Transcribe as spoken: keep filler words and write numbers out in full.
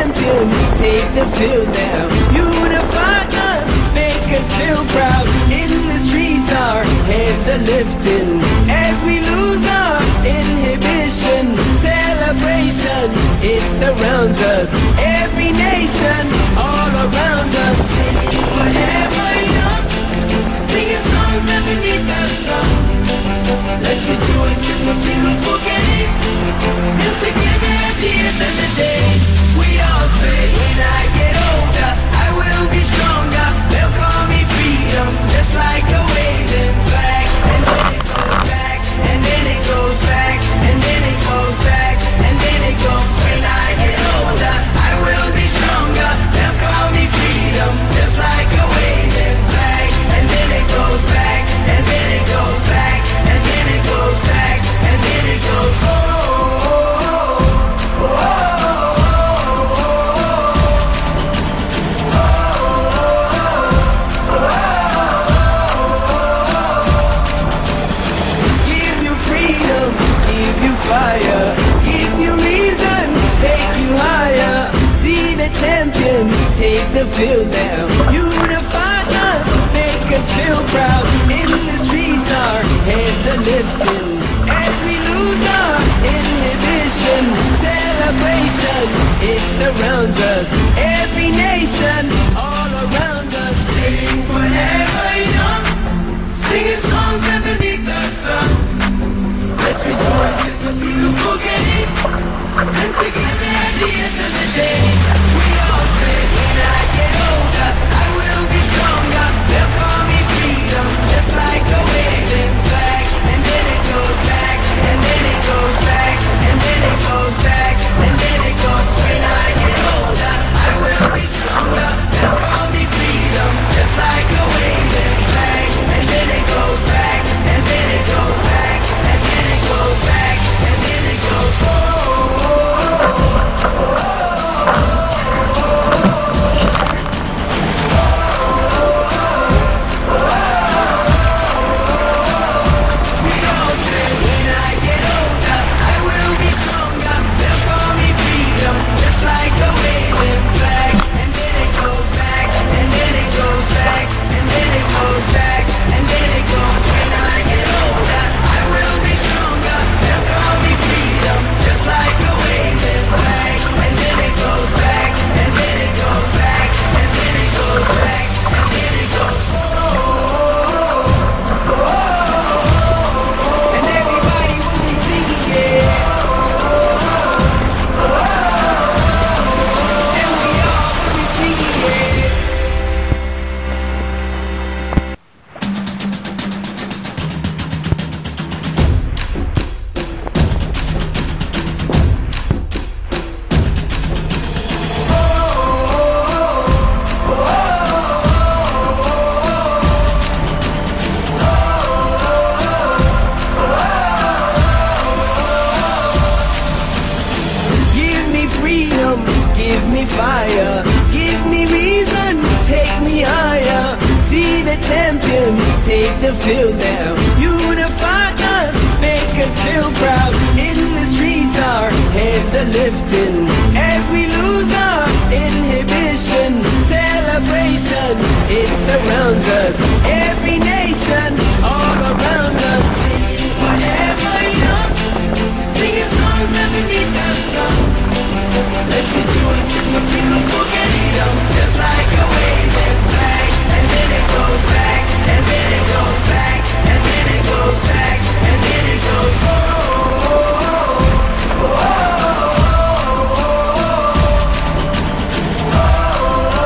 champions take the field now. Unify us, make us feel proud. In the streets our heads are lifting as we lose our inhibition. Celebration, it surrounds us. Every nation, all around us. Sing forever young, singing songs underneath the sun. Let's rejoice in the beautiful game, and together at the end of the day, we all say, when I get older, I will be stronger. They'll call me freedom, just like a waving flag. And then it goes back, and then it goes back, and then it goes back, and then it goes. When I get older, I will be stronger. They'll call me freedom, just like a waving flag. And then it goes back, and then it goes back, and then it goes back, and then it goes. Oh, oh, oh, oh, oh. Give you freedom, give you fire, give you reason, take you higher. See the champions take the field now. Unify us, make us feel proud. In the streets our heads are lifting as we lose our inhibition. Celebration, it surrounds us. Every nation, all around us. Sing forever young, singing songs underneath the sun. Let's rejoice in the beautiful game, and together at the end of the day, we all say, when I get older, I will be stronger. They'll call me freedom, just like a waving flag. And then it goes back, and then it goes back, and then it goes back, and then it goes. When I get older, I will be stronger. They'll call me freedom, just like a waving flag. And then it goes back, and then it goes back, and then it goes back, and then it goes. Oh, oh, oh, oh, oh. Give me fire, give me reason, take me higher. See the champions take the field now. Unify us, make us feel proud. In the streets our heads are lifting as we lose our inhibition. Celebration, it surrounds us.